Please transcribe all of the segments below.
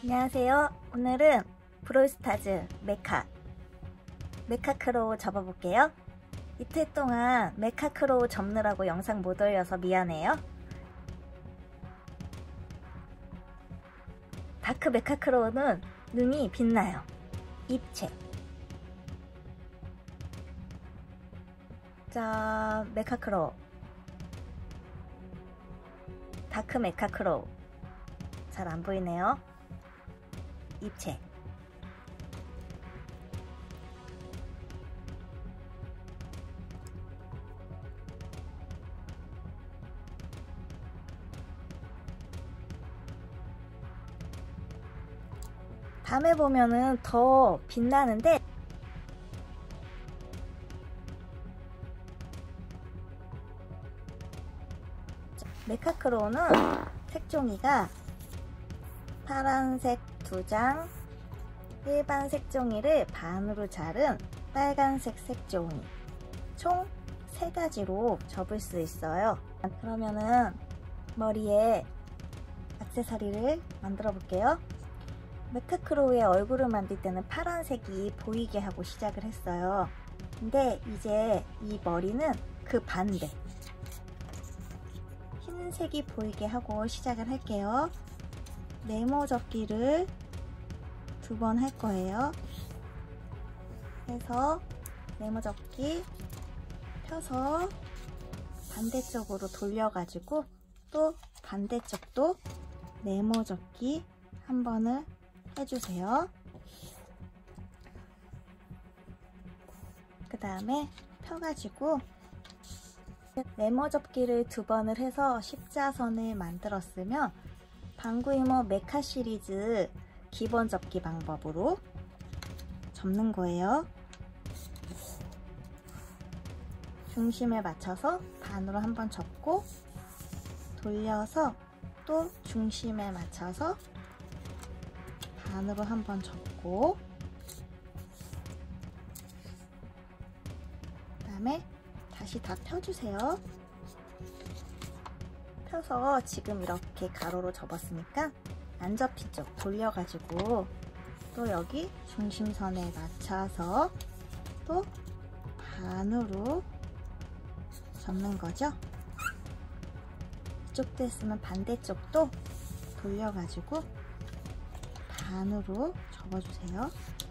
안녕하세요. 오늘은 브롤스타즈 메카크로우 접어볼게요. 이틀 동안 메카크로우 접느라고 영상 못 올려서 미안해요. 다크 메카크로우는 눈이 빛나요. 입체. 자, 메카크로우. 다크 메카크로우. 잘 안 보이네요. 입체. 밤에 보면은 더 빛나는데 메카크로우는 색종이가 파란색 2장, 일반 색종이를 반으로 자른 빨간색 색종이 총 3가지로 접을 수 있어요. 그러면은 머리에 액세서리를 만들어 볼게요. 메카크로우의 얼굴을 만들 때는 파란색이 보이게 하고 시작을 했어요. 근데 이제 이 머리는 그 반대 흰색이 보이게 하고 시작을 할게요. 네모 접기를 2번 할 거예요. 해서 네모 접기 펴서 반대쪽으로 돌려가지고 또 반대쪽도 네모 접기 한 번을 해주세요. 그 다음에 펴가지고 네모 접기를 2번을 해서 십자선을 만들었으면 방구이모 메카 시리즈 기본 접기 방법으로 접는 거예요. 중심에 맞춰서 반으로 한번 접고 돌려서 또 중심에 맞춰서 반으로 한번 접고 그 다음에 다시 다 펴주세요. 펴서 지금 이렇게 가로로 접었으니까 안 접힌 쪽 돌려가지고 또 여기 중심선에 맞춰서 또 반으로 접는 거죠. 이쪽도 했으면 반대쪽도 돌려가지고 반으로 접어주세요.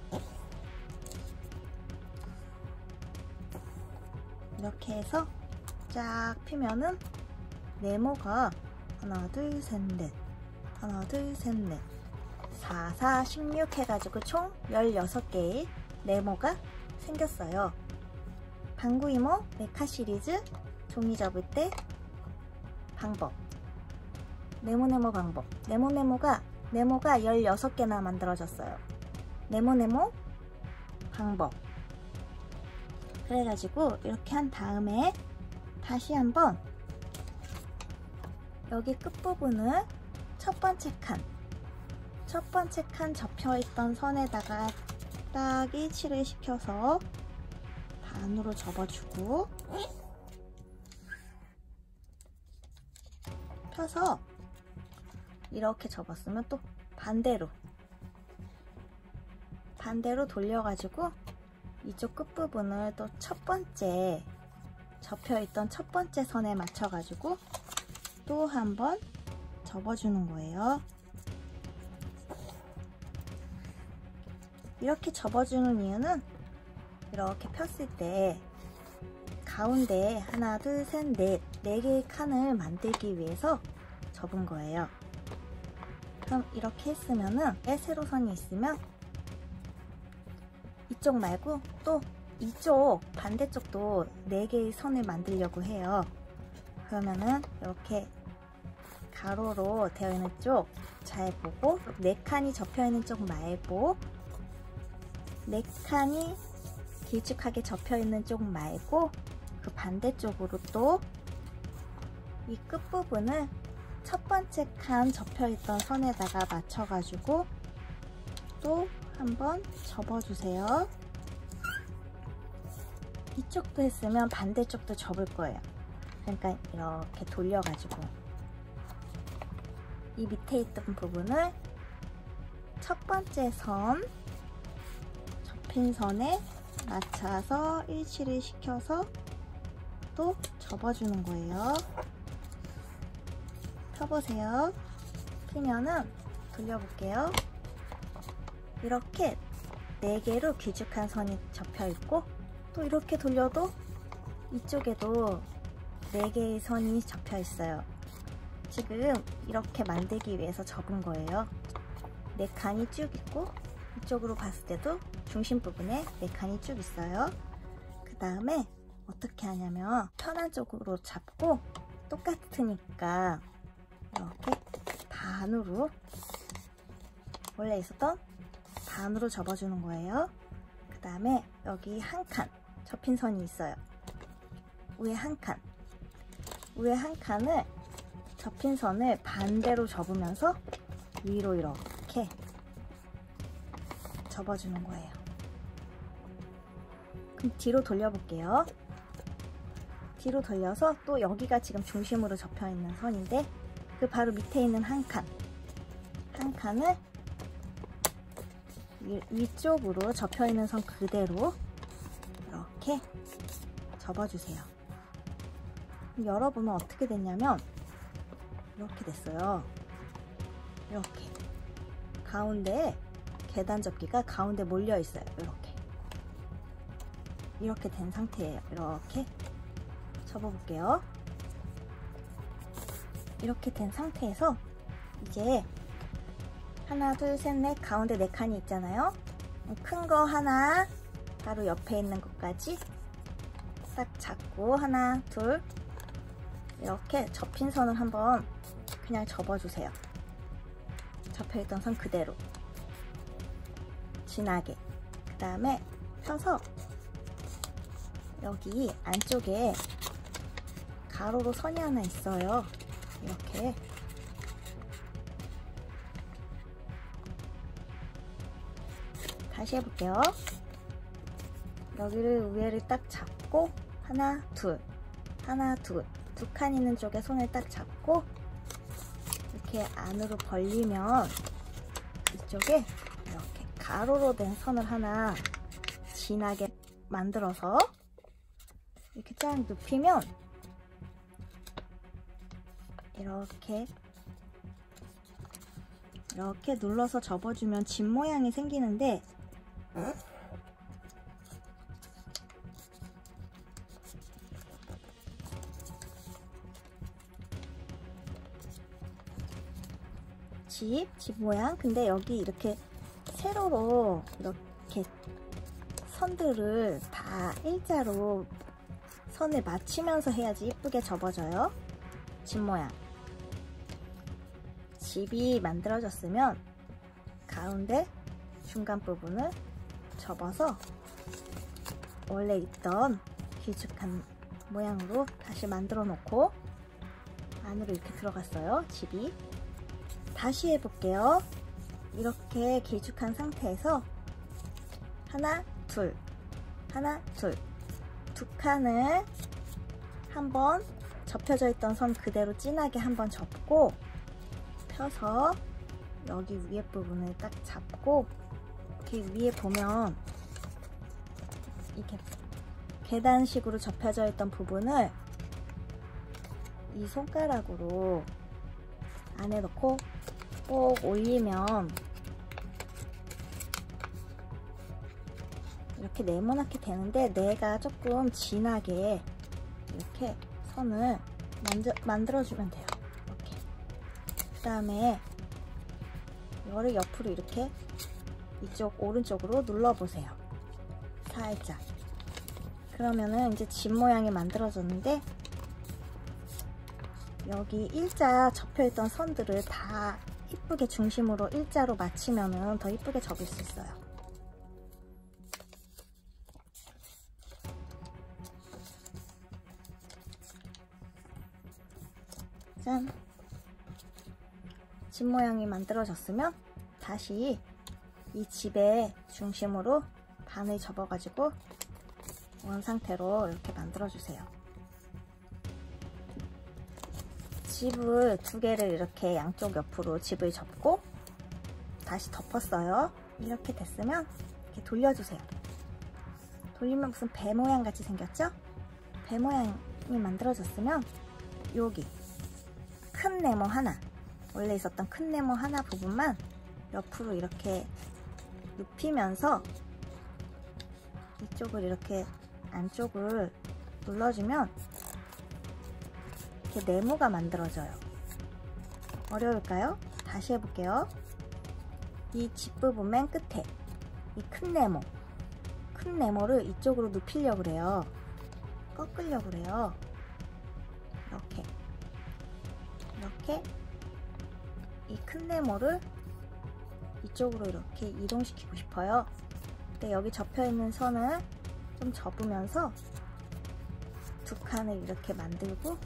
이렇게 해서 쫙 피면은 네모가 하나 둘 셋 넷 하나 둘 셋 넷 4, 4, 16 해가지고 총 16개의 네모가 생겼어요. 방구이모 메카 시리즈 종이 접을 때 방법 네모네모 방법 네모가 16개나 만들어졌어요. 네모네모 방법 그래가지고 이렇게 한 다음에 다시 한번 여기 끝부분을 첫 번째 칸 접혀있던 선에다가 딱 일치를 시켜서 반으로 접어주고 펴서 이렇게 접었으면 또 반대로 돌려가지고 이쪽 끝부분을 또 첫 번째 접혀있던 첫 번째 선에 맞춰가지고 또 한번 접어주는 거예요. 이렇게 접어주는 이유는 이렇게 폈을 때 가운데에 하나 둘 셋 넷 4개의 칸을 만들기 위해서 접은 거예요. 그럼 이렇게 했으면은 세로선이 있으면 이쪽 말고 또 이쪽 반대쪽도 4개의 선을 만들려고 해요. 그러면은 이렇게 가로로 되어 있는 쪽 잘 보고 4칸이 접혀 있는 쪽 말고 4칸이 길쭉하게 접혀 있는 쪽 말고 그 반대쪽으로 또 이 끝부분을 첫 번째 칸 접혀 있던 선에다가 맞춰가지고 또 한번 접어주세요. 이쪽도 했으면 반대쪽도 접을 거예요. 그러니까 이렇게 돌려가지고 이 밑에 있던 부분을 첫 번째 선, 접힌 선에 맞춰서 일치를 시켜서 또 접어주는 거예요. 펴보세요. 피면은 돌려볼게요. 이렇게 4개로 길쭉한 선이 접혀 있고, 또 이렇게 돌려도 이쪽에도 4개의 선이 접혀 있어요. 지금 이렇게 만들기 위해서 접은 거예요. 4칸이 쭉 있고, 이쪽으로 봤을 때도 중심 부분에 4칸이 쭉 있어요. 그 다음에 어떻게 하냐면 편한 쪽으로 잡고, 똑같으니까 이렇게 반으로, 원래 있었던 반으로 접어주는 거예요. 그 다음에 여기 한 칸 접힌 선이 있어요. 위에 한 칸을 접힌 선을 반대로 접으면서 위로 이렇게 접어주는 거예요. 그럼 뒤로 돌려볼게요. 뒤로 돌려서 또 여기가 지금 중심으로 접혀 있는 선인데, 그 바로 밑에 있는 한 칸을 위쪽으로 접혀 있는 선 그대로 이렇게 접어주세요. 열어보면 어떻게 됐냐면 이렇게 됐어요. 이렇게 가운데에 계단 접기가 가운데 몰려 있어요. 이렇게 된 상태예요. 이렇게 접어볼게요. 이렇게 된 상태에서 이제 하나, 둘, 셋, 넷, 가운데 4칸이 있잖아요. 큰 거 하나, 바로 옆에 있는 것까지 딱 잡고 하나, 둘, 이렇게 접힌 선을 한번 그냥 접어주세요. 접혀있던 선 그대로 진하게. 그 다음에 펴서 여기 안쪽에 가로로 선이 하나 있어요. 이렇게 다시 해볼게요. 여기를 위에를 딱 잡고 하나, 둘, 하나, 둘, 2칸 있는 쪽에 손을 딱 잡고 이렇게 안으로 벌리면 이쪽에 이렇게 가로로 된 선을 하나 진하게 만들어서 이렇게 쫙 눕히면 이렇게 눌러서 접어주면 집 모양이 생기는데, 집 모양. 근데 여기 이렇게 세로로 이렇게 선들을 다 일자로 선을 맞추면서 해야지 예쁘게 접어져요. 집 모양. 집이 만들어졌으면 가운데 중간 부분을 접어서 원래 있던 길쭉한 모양으로 다시 만들어 놓고 안으로 이렇게 들어갔어요. 집이. 다시 해볼게요. 이렇게 길쭉한 상태에서 하나, 둘, 하나, 둘, 2칸을 한번 접혀져 있던 선 그대로 진하게 한번 접고 펴서 여기 위에 부분을 딱 잡고, 이렇게 위에 보면 이렇게 계단식으로 접혀져 있던 부분을 이 손가락으로 안에 넣고 꼭 올리면 이렇게 네모나게 되는데, 내가 조금 진하게 이렇게 선을 만들어주면 돼요. 이렇게. 그 다음에 이거를 옆으로 이렇게 이쪽 오른쪽으로 눌러보세요. 살짝. 그러면은 이제 집 모양이 만들어졌는데, 여기 일자 접혀있던 선들을 다 이쁘게 중심으로 일자로 맞추면은 더 이쁘게 접을 수 있어요. 짠! 집 모양이 만들어졌으면 다시 이 집의 중심으로 반을 접어가지고 원 상태로 이렇게 만들어주세요. 집을 2개를 이렇게 양쪽 옆으로 집을 접고 다시 덮었어요. 이렇게 됐으면 이렇게 돌려주세요. 돌리면 무슨 배 모양 같이 생겼죠? 배 모양이 만들어졌으면 여기 큰 네모 하나, 원래 있었던 큰 네모 하나 부분만 옆으로 이렇게 눕히면서 이쪽을 이렇게 안쪽을 눌러주면 이렇게 네모가 만들어져요. 어려울까요? 다시 해볼게요. 이 뒷부분 맨 끝에 이 큰 네모를 이쪽으로 눕히려고 그래요. 꺾으려고 그래요. 이렇게 이 큰 네모를 이쪽으로 이렇게 이동시키고 싶어요. 근데 여기 접혀있는 선을 좀 접으면서 두 칸을 이렇게 만들고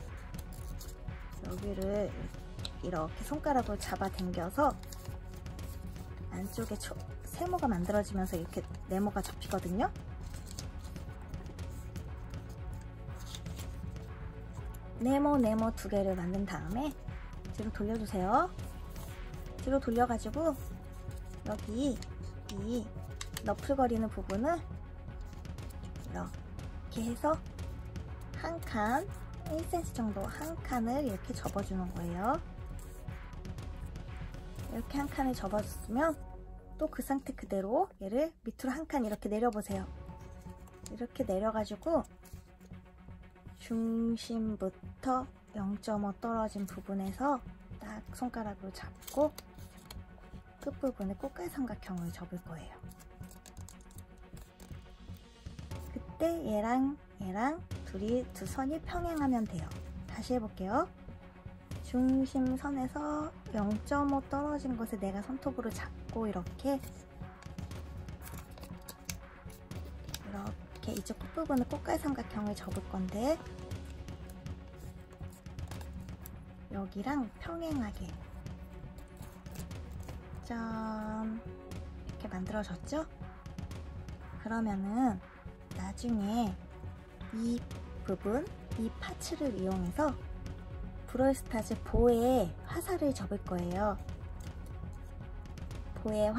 여기를 이렇게 손가락으로 잡아 당겨서 안쪽에 세모가 만들어지면서 이렇게 네모가 접히거든요. 네모 두 개를 만든 다음에 뒤로 돌려주세요. 뒤로 돌려가지고 여기 이 너플거리는 부분을 이렇게 해서 한 칸, 1cm 정도 한 칸을 이렇게 접어주는 거예요. 이렇게 한 칸을 접어줬으면 또 그 상태 그대로 얘를 밑으로 한 칸 이렇게 내려보세요. 이렇게 내려가지고 중심부터 0.5 떨어진 부분에서 딱 손가락으로 잡고 끝부분에 꽃갈 삼각형을 접을 거예요. 그때 얘랑 두 선이 평행하면 돼요. 다시 해볼게요. 중심선에서 0.5 떨어진 곳에 내가 손톱으로 잡고 이렇게 이쪽 끝부분을 꽃갈 삼각형을 접을 건데 여기랑 평행하게 짠 이렇게 만들어졌죠? 그러면은 나중에 이 부분, 이 파츠를 이용해서 브롤스타즈 보에 화살을 접을 거예요. 보에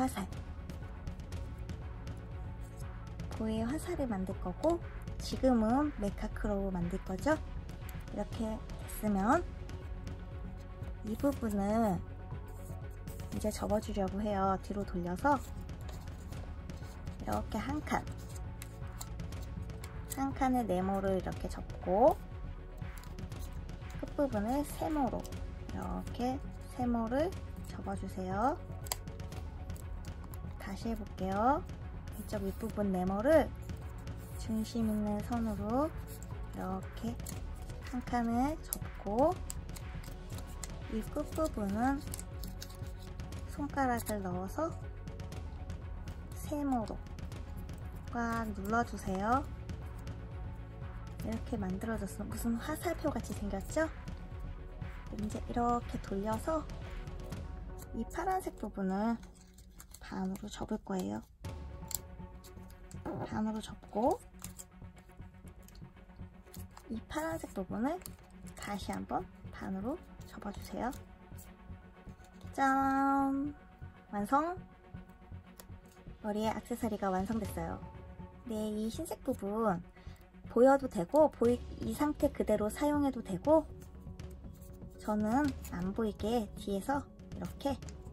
화살을 만들 거고 지금은 메카크로우 만들 거죠? 이렇게 됐으면 이 부분을 이제 접어주려고 해요. 뒤로 돌려서 이렇게 한 칸의 네모를 이렇게 접고 끝부분을 세모로 이렇게 세모를 접어주세요. 다시 해볼게요. 이쪽 윗부분 네모를 중심 있는 선으로 이렇게 한 칸을 접고 이 끝부분은 손가락을 넣어서 세모로 꽉 눌러주세요. 이렇게 만들어졌어. 무슨 화살표 같이 생겼죠? 이제 이렇게 돌려서 이 파란색 부분을 반으로 접을 거예요. 반으로 접고 이 파란색 부분을 다시 한번 반으로 접어주세요. 짠! 완성! 머리에 액세서리가 완성됐어요. 네, 이 흰색 부분 보여도 되고 이 상태 그대로 사용해도 되고 저는 안 보이게 뒤에서 이렇게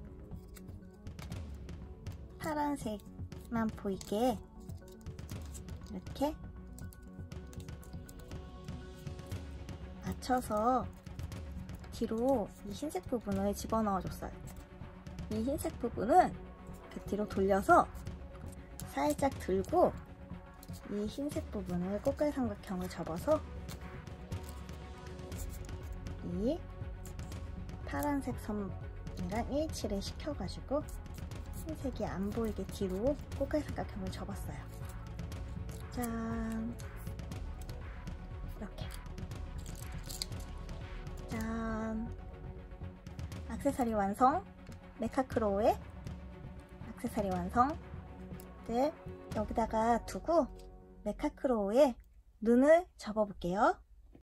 파란색만 보이게 이렇게 맞춰서 뒤로 이 흰색 부분을 집어넣어 줬어요. 이 흰색 부분은 이렇게 뒤로 돌려서 살짝 들고 이 흰색 부분을 꽃갈 삼각형을 접어서 이 파란색 선이랑 일치를 시켜가지고 흰색이 안 보이게 뒤로 꽃갈 삼각형을 접었어요. 짠! 이렇게 짠! 액세서리 완성! 메카크로우의 액세서리 완성을 여기다가 두고 메카크로우의 눈을 접어볼게요.